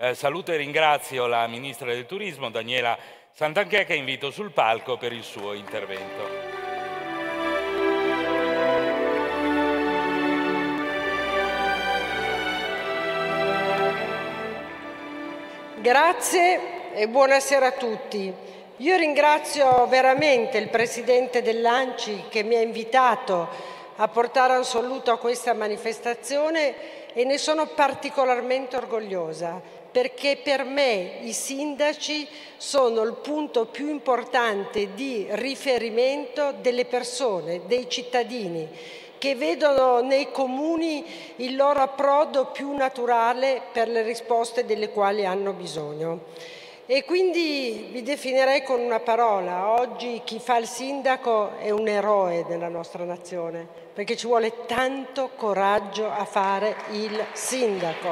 Saluto e ringrazio la Ministra del Turismo, Daniela Santanchè, che invito sul palco per il suo intervento. Grazie e buonasera a tutti. Io ringrazio veramente il Presidente dell'ANCI che mi ha invitato a portare un saluto a questa manifestazione e ne sono particolarmente orgogliosa, perché per me i sindaci sono il punto più importante di riferimento delle persone, dei cittadini, che vedono nei comuni il loro approdo più naturale per le risposte delle quali hanno bisogno. E quindi vi definirei con una parola: oggi chi fa il sindaco è un eroe della nostra nazione, perché ci vuole tanto coraggio a fare il sindaco.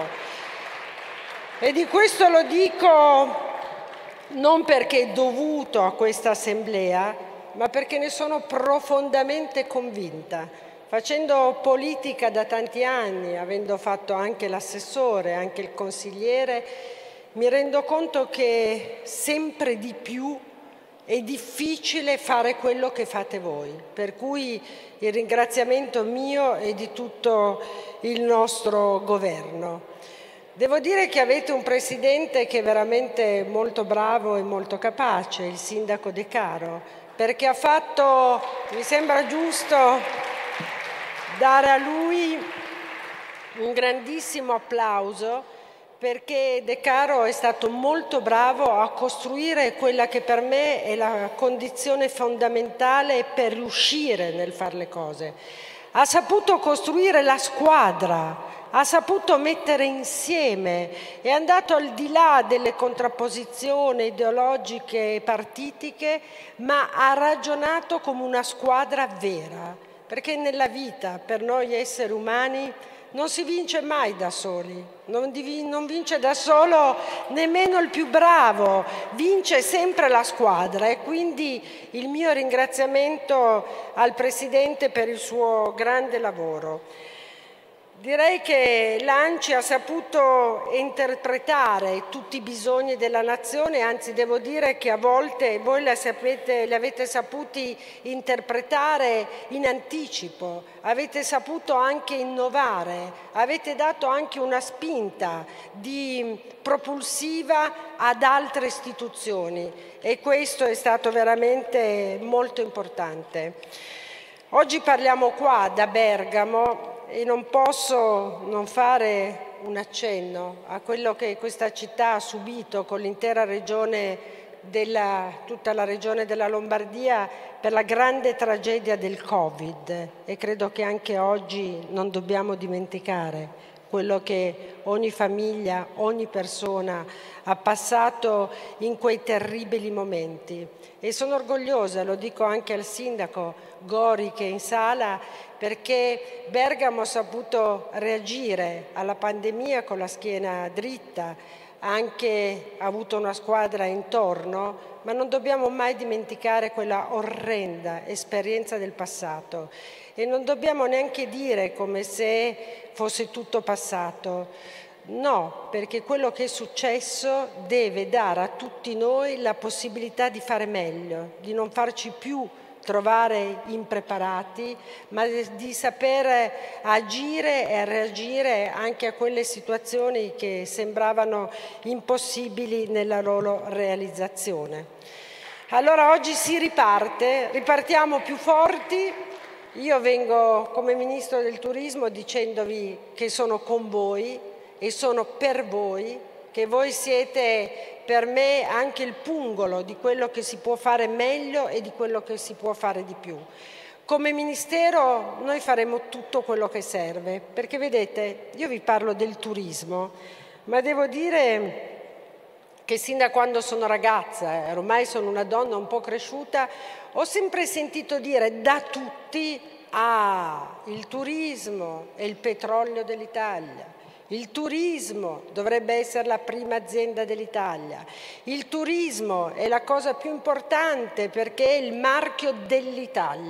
E di questo lo dico non perché è dovuto a questa assemblea, ma perché ne sono profondamente convinta. Facendo politica da tanti anni, avendo fatto anche l'assessore, anche il consigliere, mi rendo conto che sempre di più è difficile fare quello che fate voi, per cui il ringraziamento mio e di tutto il nostro governo. Devo dire che avete un Presidente che è veramente molto bravo e molto capace, il Sindaco Decaro, perché ha fatto, mi sembra giusto dare a lui un grandissimo applauso, perché Decaro è stato molto bravo a costruire quella che per me è la condizione fondamentale per riuscire nel fare le cose. Ha saputo costruire la squadra, ha saputo mettere insieme, è andato al di là delle contrapposizioni ideologiche e partitiche, ma ha ragionato come una squadra vera. Perché nella vita, per noi esseri umani, non si vince mai da soli, non vince da solo nemmeno il più bravo, vince sempre la squadra, e quindi il mio ringraziamento al Presidente per il suo grande lavoro. Direi che l'ANCI ha saputo interpretare tutti i bisogni della nazione, anzi devo dire che a volte voi li avete saputi interpretare in anticipo, avete saputo anche innovare, avete dato anche una spinta propulsiva ad altre istituzioni, e questo è stato veramente molto importante. Oggi parliamo qua da Bergamo e non posso non fare un accenno a quello che questa città ha subito con l'intera regione tutta la regione della Lombardia per la grande tragedia del Covid, e credo che anche oggi non dobbiamo dimenticare quello che ogni famiglia, ogni persona ha passato in quei terribili momenti. E sono orgogliosa, lo dico anche al sindaco Gori che è in sala, perché Bergamo ha saputo reagire alla pandemia con la schiena dritta, ha anche avuto una squadra intorno, ma non dobbiamo mai dimenticare quella orrenda esperienza del passato, e non dobbiamo neanche dire come se fosse tutto passato. No, perché quello che è successo deve dare a tutti noi la possibilità di fare meglio, di non farci più trovare impreparati, ma di saper agire e reagire anche a quelle situazioni che sembravano impossibili nella loro realizzazione. Allora oggi si riparte, ripartiamo più forti. Io vengo come Ministro del Turismo dicendovi che sono con voi e sono per voi, che voi siete per me anche il pungolo di quello che si può fare meglio e di quello che si può fare di più. Come Ministero noi faremo tutto quello che serve, perché vedete, io vi parlo del turismo, ma devo dire che sin da quando sono ragazza, ormai sono una donna un po' cresciuta, ho sempre sentito dire da tutti: ah, il turismo è il petrolio dell'Italia. Il turismo dovrebbe essere la prima azienda dell'Italia. Il turismo è la cosa più importante perché è il marchio dell'Italia.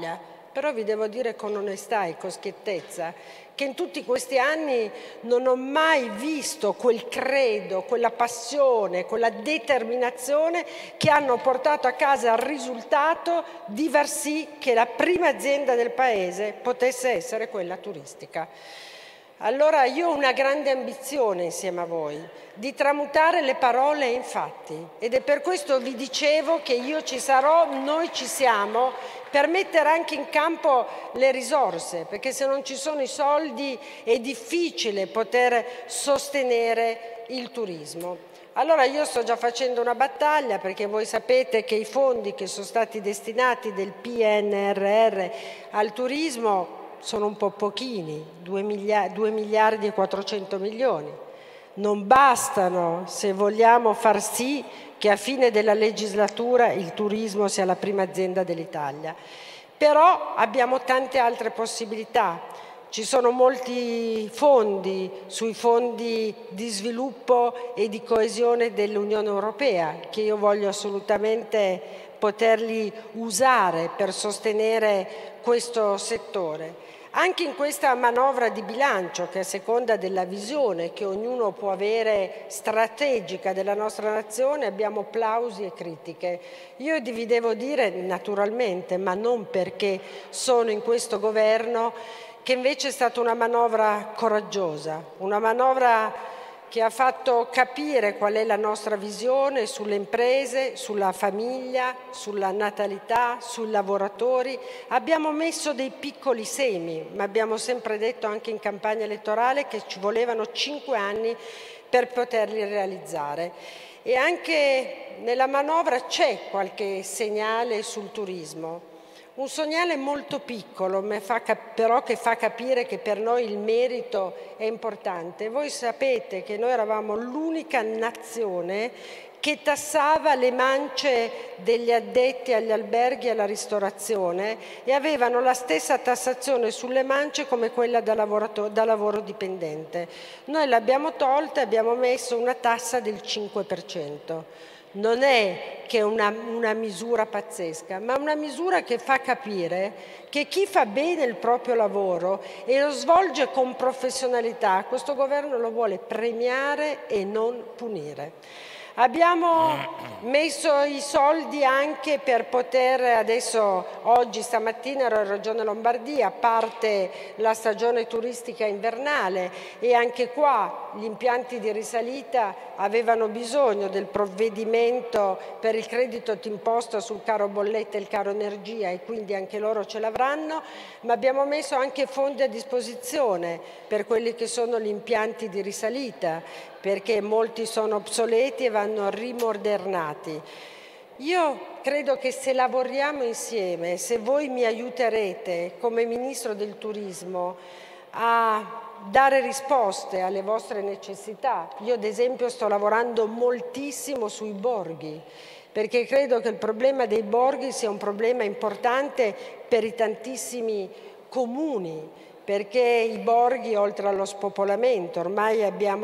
però vi devo dire con onestà e con schiettezza che in tutti questi anni non ho mai visto quel credo, quella passione, quella determinazione che hanno portato a casa il risultato di far sì che la prima azienda del Paese potesse essere quella turistica. Allora io ho una grande ambizione insieme a voi, di tramutare le parole in fatti, ed è per questo vi dicevo che io ci sarò, noi ci siamo, per mettere anche in campo le risorse, perché se non ci sono i soldi è difficile poter sostenere il turismo. Allora io sto già facendo una battaglia, perché voi sapete che i fondi che sono stati destinati del PNRR al turismo sono un po' pochini, 2 miliardi e 400 milioni. Non bastano se vogliamo far sì che a fine della legislatura il turismo sia la prima azienda dell'Italia. Però abbiamo tante altre possibilità. Ci sono molti fondi sui fondi di sviluppo e di coesione dell'Unione Europea che io voglio assolutamente poterli usare per sostenere questo settore. Anche in questa manovra di bilancio, che a seconda della visione che ognuno può avere strategica della nostra nazione, abbiamo plausi e critiche. Io vi devo dire naturalmente, ma non perché sono in questo governo, che invece è stata una manovra coraggiosa, una manovra che ha fatto capire qual è la nostra visione sulle imprese, sulla famiglia, sulla natalità, sui lavoratori. Abbiamo messo dei piccoli semi, ma abbiamo sempre detto anche in campagna elettorale che ci volevano 5 anni per poterli realizzare. E anche nella manovra c'è qualche segnale sul turismo. Un segnale molto piccolo, però che fa capire che per noi il merito è importante. Voi sapete che noi eravamo l'unica nazione che tassava le mance degli addetti agli alberghi e alla ristorazione e avevano la stessa tassazione sulle mance come quella da lavoro dipendente. Noi l'abbiamo tolta e abbiamo messo una tassa del 5%. Non è che una misura pazzesca, ma una misura che fa capire che chi fa bene il proprio lavoro e lo svolge con professionalità, questo governo lo vuole premiare e non punire. Abbiamo messo i soldi anche per poter, stamattina ero in Regione Lombardia, parte la stagione turistica invernale e anche qua gli impianti di risalita avevano bisogno del provvedimento per il credito d'imposta sul caro bolletta e il caro energia e quindi anche loro ce l'avranno, ma abbiamo messo anche fondi a disposizione per quelli che sono gli impianti di risalita, perché molti sono obsoleti e vanno rimodernati. Io credo che se lavoriamo insieme, se voi mi aiuterete come Ministro del Turismo a dare risposte alle vostre necessità, io ad esempio sto lavorando moltissimo sui borghi, perché credo che il problema dei borghi sia un problema importante per i tantissimi comuni, perché i borghi, oltre allo spopolamento, ormai abbiamo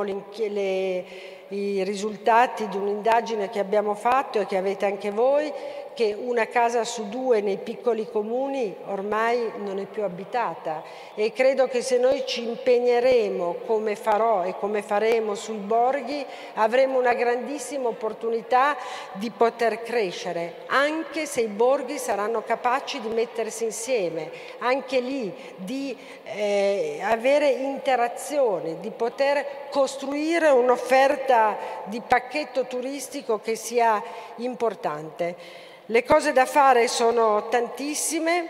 i risultati di un'indagine che abbiamo fatto e che avete anche voi, che una casa su 2 nei piccoli comuni ormai non è più abitata e credo che se noi ci impegneremo, come farò e come faremo sui borghi, avremo una grandissima opportunità di poter crescere, anche se i borghi saranno capaci di mettersi insieme, anche lì di avere interazioni, di poter costruire un'offerta di pacchetto turistico che sia importante. Le cose da fare sono tantissime,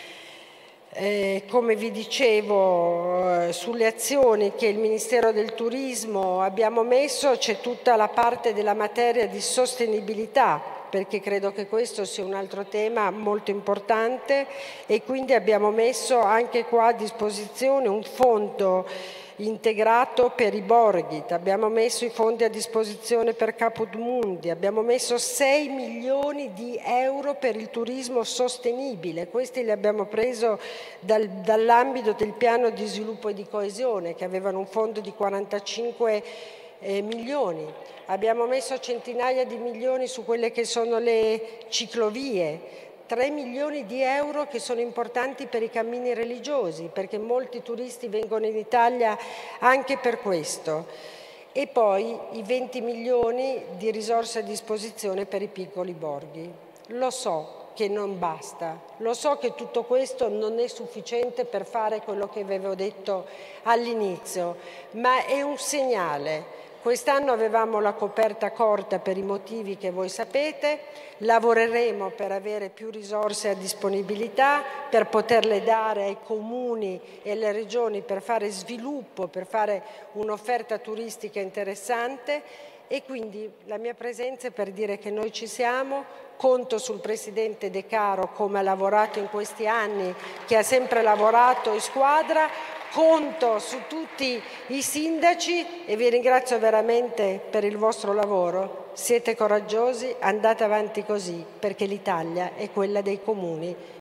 come vi dicevo, sulle azioni che il Ministero del Turismo abbiamo messo c'è tutta la parte della materia di sostenibilità, perché credo che questo sia un altro tema molto importante e quindi abbiamo messo anche qua a disposizione un fondo integrato per i borghi, abbiamo messo i fondi a disposizione per Caput Mundi, abbiamo messo 6 milioni di euro per il turismo sostenibile, questi li abbiamo preso dall'ambito del piano di sviluppo e di coesione che avevano un fondo di 45 milioni, abbiamo messo centinaia di milioni su quelle che sono le ciclovie, 3 milioni di euro che sono importanti per i cammini religiosi, perché molti turisti vengono in Italia anche per questo. E poi i 20 milioni di risorse a disposizione per i piccoli borghi. Lo so che non basta, lo so che tutto questo non è sufficiente per fare quello che avevo detto all'inizio, ma è un segnale. Quest'anno avevamo la coperta corta per i motivi che voi sapete, lavoreremo per avere più risorse a disponibilità, per poterle dare ai comuni e alle regioni per fare sviluppo, per fare un'offerta turistica interessante e quindi la mia presenza è per dire che noi ci siamo, conto sul Presidente De Caro come ha lavorato in questi anni, che ha sempre lavorato in squadra, conto su tutti i sindaci e vi ringrazio veramente per il vostro lavoro. Siete coraggiosi, andate avanti così, perché l'Italia è quella dei comuni.